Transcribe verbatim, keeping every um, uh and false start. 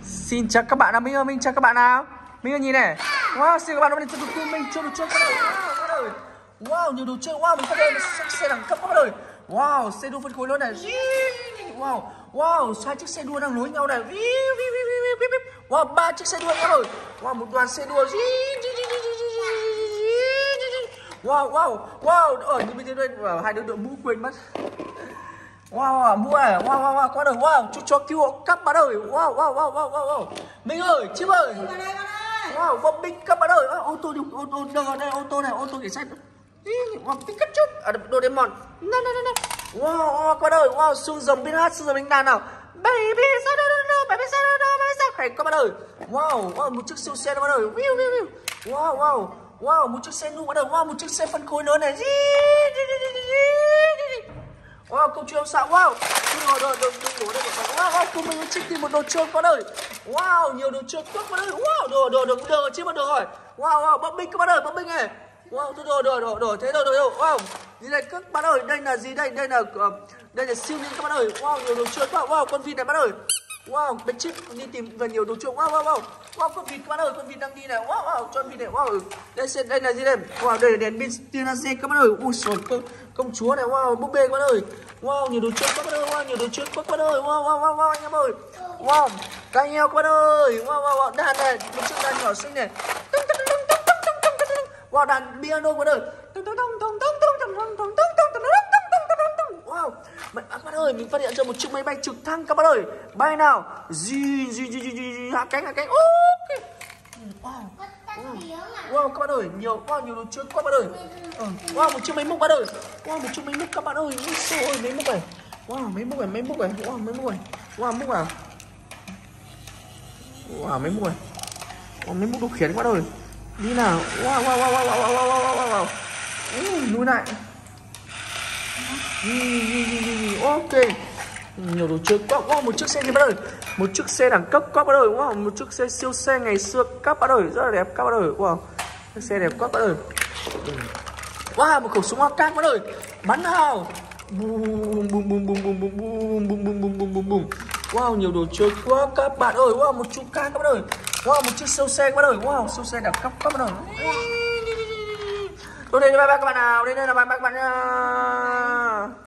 Xin chào các bạn nào, Minh ơi, Minh chào các bạn nào. Minh ơi nhìn này. Wow, xin các bạn hôm nay cho đồ chơi mình, cho đồ chơi các bạn. Wow, các bạn. Wow, nhiều đồ chơi. Wow, mình phát đây là xe đẳng cấp các bạn ơi. Wow, xe đua phân khối lớn này. Wow, wow, hai chiếc xe đua đang nối nhau này. Wow, ba chiếc xe đua em ơi. Wow, một đoàn xe đua. Wow, wow, wow, ở như bên đây hai đứa đội mũ quên mất. Wow, mua à, wow, wow, wow, con ơi, wow, chú chó cứu hộ các bạn ơi, wow, wow, wow, wow, wow, wow, Minh ơi, chim ơi, wow, bom binh các bạn ơi, ô tô đi, ô tô đâu đây, ô tô này, ô tô cảnh sát, wow, Pikachu, à, Doraemon, no, no, no, no, wow, wow, các bạn ơi, wow, xương rồng biết hát, xương rồng đánh đàn nào, baby, sao đâu, đâu, baby, sao đâu, đâu, baby, sao khỏe các bạn ơi, wow, wow, một chiếc siêu xe các bạn ơi, wiu, wiu, wiu, wow, wow, wow, một chiếc xe nu các bạn ơi, wow, một chiếc xe phân khối lớn này. Wow, câu chuyện sao? Wow, đồ đồ đồ đồ đồ wow, wow, cùng mình trích tìm một đồ chơi con ơi. Wow, nhiều đồ chơi quá con ơi. Wow, đồ đồ đồ đồ chứ mà đồ rồi. Wow, wow, bom binh các bạn ơi, bom binh này. Wow, đồ đồ đồ đồ thế đồ đồ đồ. Wow, gì đây các bạn ơi, đây là gì đây? Đây là uh, đây là siêu nhân các bạn ơi. Wow, nhiều đồ chơi quá. Wow, con vịt này bạn ơi. Wow, bên chip đi tìm về nhiều đồ chơi. Wow, wow, wow. Wow, con vịt các bạn ơi, con vịt đang đi này. Wow, wow, cho con vịt này. Wow, đây xem đây là gì đây? Wow, đây là đèn pin tia laser các bạn ơi. Ui trời, công, công chúa này. Wow, búp bê các bạn ơi. Wow, nhiều đồ chơi các bạn ơi. Wow, nhiều đồ chơi các bạn ơi. Wow, wow, wow, wow anh em ơi. Wow, cá heo các bạn ơi. Wow, wow, wow, đàn này, một chiếc đàn nhỏ xinh này. Wow, đàn piano các bạn ơi. Wow, các bạn ơi, mình phát hiện ra một chiếc máy bay trực thăng các bạn ơi. Bay nào. Gì gì gì gì gì hạ cánh hạ cánh. Ok. Wow. Wow các bạn ơi, nhiều wow nhiều đồ chơi các bạn ơi. Ừ. Wow, một chiếc máy múc các bạn ơi. Wow, một chiếc máy múc các bạn ơi. Ui xôi ơi, máy múc này. Wow, máy múc này, máy múc này. Wow, máy múc này. Wow, múc à. Wow, máy múc này. Wow, máy múc điều khiển các bạn ơi. Đi nào. Wow wow wow wow wow wow wow wow wow. Ừ, lùi lại. Ok, nhiều đồ chơi quá. Wow, một chiếc xe gì bạn ơi, một chiếc xe đẳng cấp các bạn ơi. Wow, một chiếc xe siêu xe ngày xưa các bạn ơi, rất là đẹp các bạn ơi. Wow, chiếc xe đẹp các bạn ơi. Wow, một khẩu súng a ca các bạn ơi, bắn nào. Bùm bùm bùm bùm bùm bùm bùm bùm bùm bùm bùm bùm bùm. Wow, nhiều đồ chơi quá các bạn ơi. Wow, một chú ca các bạn ơi. Wow, một chiếc siêu xe các bạn ơi. Wow, siêu xe đẳng cấp các bạn ơi. Tôi đây là bye bye các bạn nào, đây là bye bye các bạn nha.